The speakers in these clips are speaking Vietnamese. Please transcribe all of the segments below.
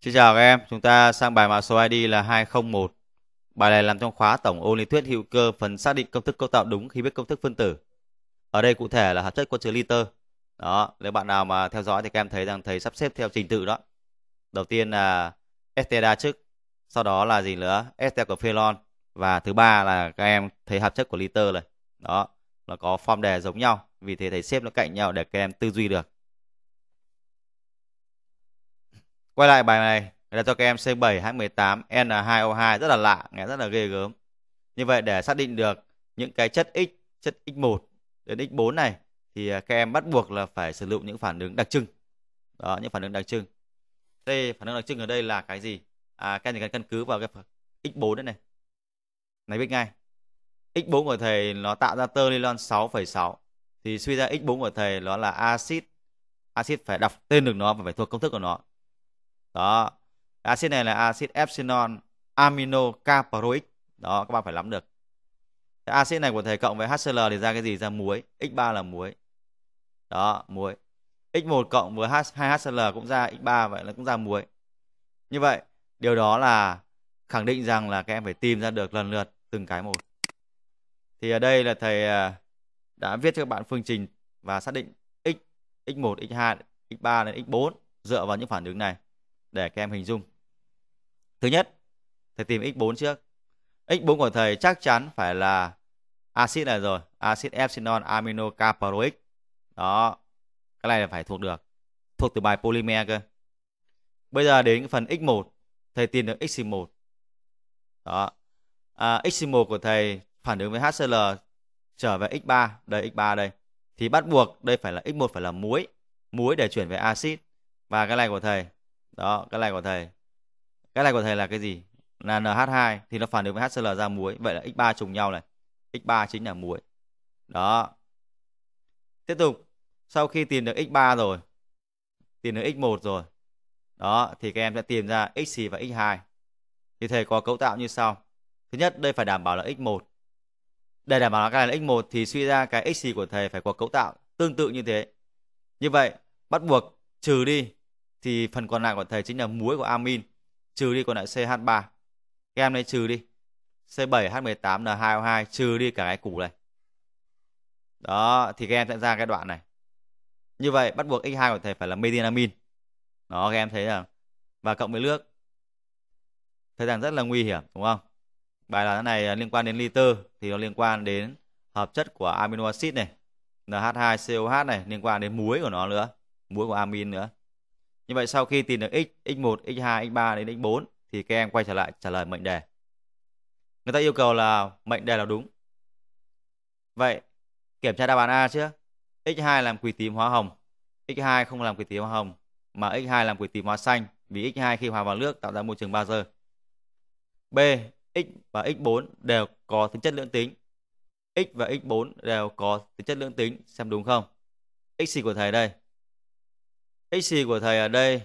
Xin chào các em, chúng ta sang bài mã số ID là 201. Bài này nằm trong khóa tổng ôn lý thuyết hữu cơ phần xác định công thức cấu tạo đúng khi biết công thức phân tử. Ở đây cụ thể là hợp chất có chứa liter. Đó, nếu bạn nào mà theo dõi thì các em thấy rằng thầy sắp xếp theo trình tự đó. Đầu tiên là estera trước, sau đó là gì nữa? Ester của phenol và thứ ba là các em thấy hợp chất của liter này. Đó, nó có form đề giống nhau, vì thế thầy xếp nó cạnh nhau để các em tư duy được. Quay lại bài này, người ta cho các em C7H18 N2O2 rất là lạ, nghe rất là ghê gớm. Như vậy để xác định được những cái chất X, chất X1 đến X4 này thì các em bắt buộc là phải sử dụng những phản ứng đặc trưng. Đó, những phản ứng đặc trưng. Đây, phản ứng đặc trưng ở đây là cái gì? Các em chỉ cần căn cứ vào cái X4 đấy này. Này biết ngay. X4 của thầy nó tạo ra tơ nylon 6,6 thì suy ra X4 của thầy nó là axit. Axit phải đọc tên được nó và phải thuộc công thức của nó. Đó, axit này là axit epsilon amino caproic. Đó, các bạn phải nắm được. Cái axit này của thầy cộng với HCl thì ra cái gì? Ra muối. X3 là muối. Đó, muối. X1 cộng với 2HCl cũng ra X3, vậy là cũng ra muối. Như vậy, điều đó là khẳng định rằng là các em phải tìm ra được lần lượt từng cái một. Thì ở đây là thầy đã viết cho các bạn phương trình và xác định X, X1, X2, X3 đến X4 dựa vào những phản ứng này để các em hình dung. Thứ nhất, thầy tìm X4 trước. X4 của thầy chắc chắn phải là axit này rồi, axit epsilon amino caproic. Đó, cái này là phải thuộc được, thuộc từ bài polymer cơ. Bây giờ đến cái phần X1, thầy tìm được X1. Đó, X1 của thầy phản ứng với HCl trở về X3, đây X3 đây. Thì bắt buộc đây phải là X1 phải là muối, muối để chuyển về axit. Và cái này của thầy, đó, cái này của thầy. Cái này của thầy là cái gì? Là NH2 thì nó phản ứng với HCl ra muối, vậy là X3 trùng nhau này. X3 chính là muối. Đó. Tiếp tục, sau khi tìm được X3 rồi, tìm được X1 rồi. Đó, thì các em sẽ tìm ra X và X2. Thì thầy có cấu tạo như sau. Thứ nhất, đây phải đảm bảo là X1. Để đảm bảo là cái này là X1 thì suy ra cái X của thầy phải có cấu tạo tương tự như thế. Như vậy, bắt buộc trừ đi thì phần còn lại của thầy chính là muối của amin. Trừ đi còn lại CH3. Các em lấy trừ đi. C7H18N2O2 trừ đi cả cái củ này. Đó, thì các em sẽ ra cái đoạn này. Như vậy bắt buộc X2 của thầy phải là methylamin. Đó, các em thấy rằng và cộng với nước. Thấy rằng rất là nguy hiểm, đúng không? Bài là cái này liên quan đến liter thì nó liên quan đến hợp chất của amino acid này, NH2COH này, liên quan đến muối của nó nữa, muối của amin nữa. Như vậy sau khi tìm được X, X1, X2, X3 đến X4 thì các em quay trở lại trả lời mệnh đề. Người ta yêu cầu là mệnh đề là đúng. Vậy kiểm tra đáp án A trước. X2 làm quỳ tím hóa hồng. X2 không làm quỳ tím hóa hồng mà X2 làm quỳ tím hóa xanh, vì X2 khi hòa vào nước tạo ra môi trường bazơ. B. X và X4 đều có tính chất lưỡng tính. X và X4 đều có tính chất lưỡng tính, xem đúng không? X của thầy đây. X của thầy ở đây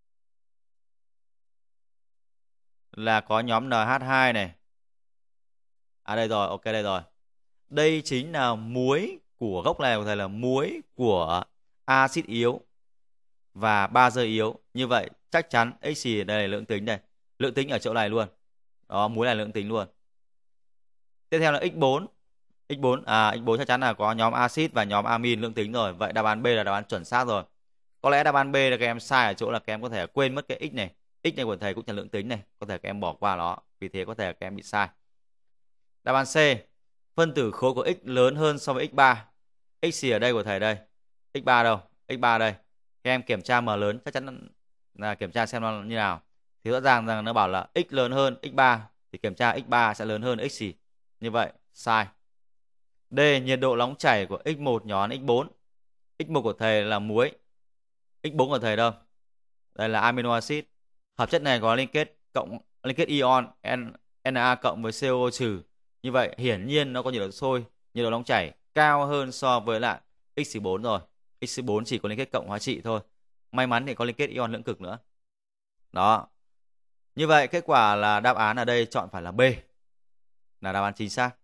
là có nhóm NH2 này. Đây rồi, ok đây rồi. Đây chính là muối của gốc này của thầy, là muối của axit yếu và bazơ yếu. Như vậy chắc chắn X đây là lưỡng tính đây. Lưỡng tính ở chỗ này luôn. Đó, muối này lưỡng tính luôn. Tiếp theo là X4. X4 chắc chắn là có nhóm axit và nhóm amin lưỡng tính rồi. Vậy đáp án B là đáp án chuẩn xác rồi. Có lẽ đáp án B là các em sai ở chỗ là các em có thể quên mất cái X này. X này của thầy cũng là lưỡng tính này, có thể các em bỏ qua nó, vì thế có thể các em bị sai. Đáp án C, phân tử khối của X lớn hơn so với X3. X ở đây của thầy đây. X3 đâu? X3 đây. Các em kiểm tra M lớn, chắc chắn là kiểm tra xem nó như nào. Thì rõ ràng rằng nó bảo là X lớn hơn X3 thì kiểm tra X3 sẽ lớn hơn X. Như vậy sai. D, nhiệt độ nóng chảy của X1 nhỏ hơn X4. X1 của thầy là muối. X4 của thầy đâu? Đây là amino acid. Hợp chất này có liên kết ion Na cộng với CO trừ. Như vậy hiển nhiên nó có nhiệt độ sôi, nhiệt độ nóng chảy cao hơn so với lại X4 rồi. X4 chỉ có liên kết cộng hóa trị thôi. May mắn thì có liên kết ion lưỡng cực nữa. Đó. Như vậy kết quả là đáp án ở đây chọn phải là B, là đáp án chính xác.